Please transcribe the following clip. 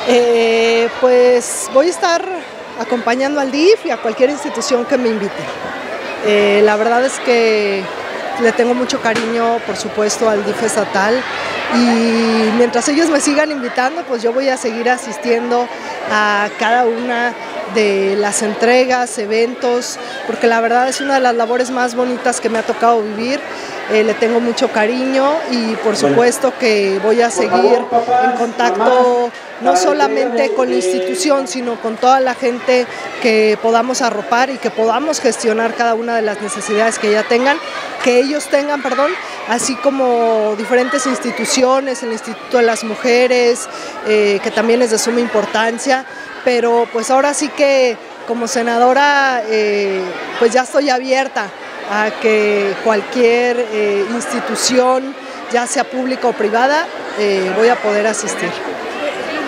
Pues voy a estar acompañando al DIF y a cualquier institución que me invite. La verdad es que le tengo mucho cariño, por supuesto, al DIF estatal, y mientras ellos me sigan invitando, pues yo voy a seguir asistiendo a cada una de las entregas, eventos, porque la verdad es una de las labores más bonitas que me ha tocado vivir. Le tengo mucho cariño y por supuesto que voy a seguir en contacto no solamente con la institución, sino con toda la gente que podamos arropar y que podamos gestionar cada una de las necesidades que ellos tengan, así como diferentes instituciones, el Instituto de las Mujeres, que también es de suma importancia, pero pues ahora sí que como senadora pues ya estoy abierta a que cualquier institución, ya sea pública o privada, voy a poder asistir.